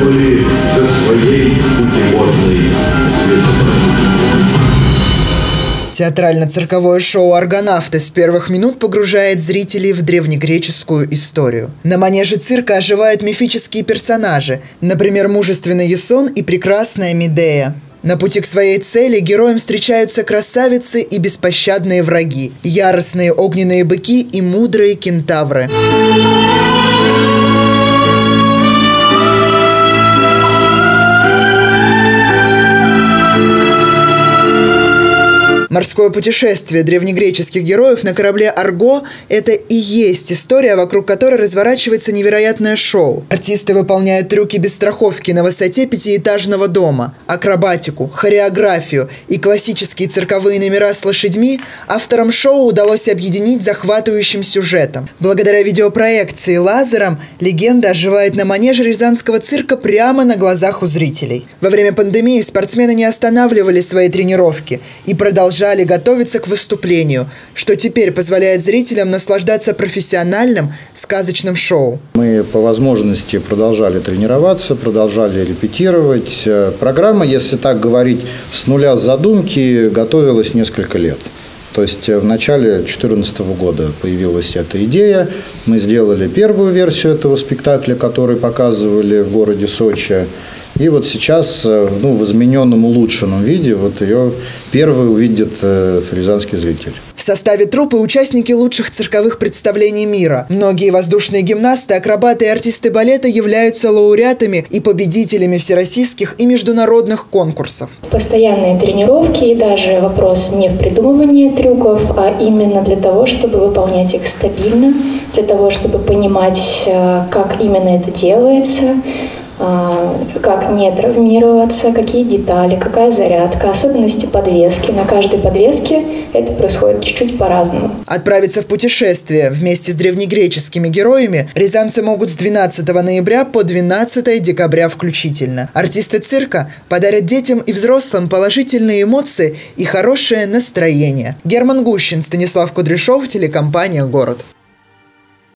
сделали со своей путеводной звездой. Театрально-цирковое шоу «Аргонавты» с первых минут погружает зрителей в древнегреческую историю. На манеже цирка оживают мифические персонажи, например, мужественный Ясон и прекрасная Медея. На пути к своей цели героям встречаются красавицы и беспощадные враги, яростные огненные быки и мудрые кентавры. Морское путешествие древнегреческих героев на корабле «Арго» – это и есть история, вокруг которой разворачивается невероятное шоу. Артисты выполняют трюки без страховки на высоте пятиэтажного дома. Акробатику, хореографию и классические цирковые номера с лошадьми авторам шоу удалось объединить захватывающим сюжетом. Благодаря видеопроекции лазером легенда оживает на манеже рязанского цирка прямо на глазах у зрителей. Во время пандемии спортсмены не останавливали свои тренировки и продолжали готовиться к выступлению, что теперь позволяет зрителям наслаждаться профессиональным сказочным шоу. Мы по возможности продолжали тренироваться, продолжали репетировать. Программа, если так говорить, с нуля задумки готовилась несколько лет. То есть в начале 2014 года появилась эта идея. Мы сделали первую версию этого спектакля, который показывали в городе Сочи. И вот сейчас, в измененном, улучшенном виде, вот ее первый увидит рязанский зритель. В составе труппы участники лучших цирковых представлений мира. Многие воздушные гимнасты, акробаты и артисты балета являются лауреатами и победителями всероссийских и международных конкурсов. Постоянные тренировки, и даже вопрос не в придумывании трюков, а именно для того, чтобы выполнять их стабильно, для того, чтобы понимать, как именно это делается, как не травмироваться, какие детали, какая зарядка, особенности подвески. На каждой подвеске это происходит чуть-чуть по-разному. Отправиться в путешествие вместе с древнегреческими героями рязанцы могут с 12 ноября по 12 декабря включительно. Артисты цирка подарят детям и взрослым положительные эмоции и хорошее настроение. Герман Гущин, Станислав Кудряшов, телекомпания «Город».